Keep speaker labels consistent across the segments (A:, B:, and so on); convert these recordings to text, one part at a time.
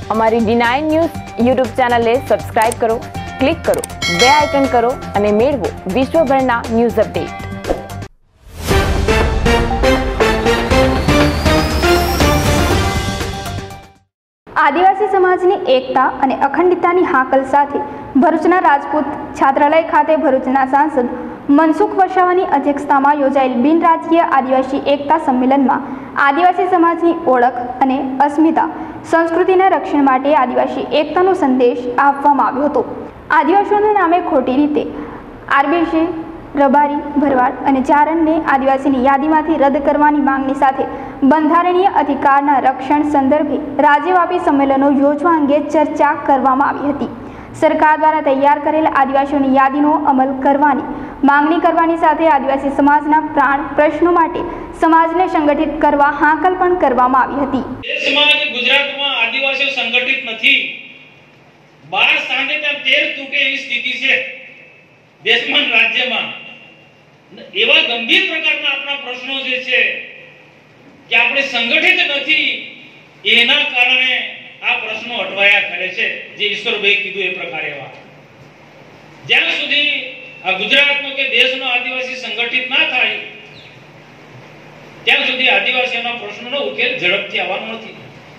A: અમારી D9 news YouTube ચેનલને subscribe કરો, ક્લિક કરો, બે આઇકન કરો અને મેળવો વિશ્વભરના ન્યૂઝ અપડેટ।
B: આદિવાસી સમાજની એકતા અને અખંડિતતાની હાકલ સાથે ભરૂચના રાજપૂત છાત્રાલય ખાતે ભરૂચના સાંસદ મનસુખ વસાવાની અધ્યક્ષતામાં યોજાયેલ બિન રાજકીય આદિવાસી એકતા સંમેલનમાં આદિવાસી સમાજની ઓળખ અને અસ્મિતા સંસ્કૃતિના રક્ષણ માટે આદિવાસી એકતાનો સંદેશ આપવામાં આવ્યો હતો। આદિવાસીઓના નામે ખોટી રીતે આરબીસી, રબારી, ભરવાડ અને ચારણને આદિવાસીની યાદીમાંથી રદ કરવાની માંગણી સાથે બંધારણીય અધિકારના રક્ષણ સંદર્ભે રાજ્યવ્યાપી સંમેલનો યોજવા અંગે ચર્ચા કરવામાં આવી હતી। સરકાર દ્વારા તૈયાર કરેલ આદિવાસીઓની યાદીનો અમલ કરવાની માંગણી કરવાની સાથે આદિવાસી સમાજના પ્રાણ પ્રશ્નો માટે સમાજને સંગઠિત કરવા હાકલ પણ કરવામાં આવી હતી।
C: દેશમાં ગુજરાતમાં આદિવાસીઓ સંગઠિત નથી। 12 સાંજે 13 તૂટે એવી સ્થિતિ છે દેશમાં રાજ્યમાં। એવા ગંભીર પ્રકારના આપણા પ્રશ્નો જે છે કે આપણે સંગઠિત નથી, એના કારણે આ પ્રશ્નો અટવાયા કરે છે। જે ઈશ્વરભાઈ કીધું એ પ્રકારે જ્યાં સુધી આ ગુજરાતનો કે દેશનો આદિવાસી સંગઠિત ના થાય ત્યાં સુધી આદિવાસીઓના પ્રશ્નોનો ઉકેલ ઝડપથી આવવાનો નથી।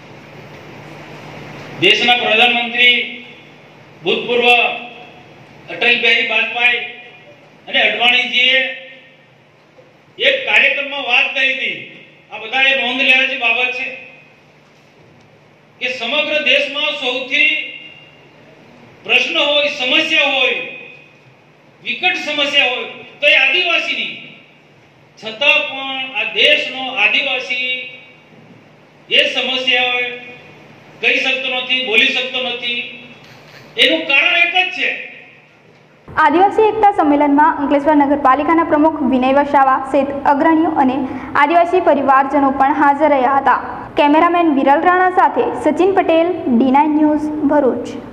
C: દેશના પ્રધાનમંત્રી ભૂતપૂર્વ અટલ બિહારી વાજપેયી અને અડવાણીજીએ એક કાર્યક્રમમાં વાત કરી હતી, આ બધાએ નોંધ લેવા જેવી બાબત છે કે સમગ્ર દેશમાં સૌથી પ્રશ્ન હોય, સમસ્યા હોય, વિકટ સમસ્યા હોય તો એ આદિવાસીની, છતાં પણ આ દેશનો આદિવાસી એ સમસ્યા કહી શકતો નથી, બોલી શકતો નથી। એનું કારણ એક જ છે।
B: આદિવાસી એકતા સંમેલનમાં અંકલેશ્વર નગરપાલિકાના પ્રમુખ વિનય વસાવા સહિત અગ્રણીઓ અને આદિવાસી પરિવારજનો પણ હાજર રહ્યા હતા। કેમેરામેન વિરલ રાણા સાથે સચિન પટેલ, D9 ન્યૂઝ, ભરૂચ।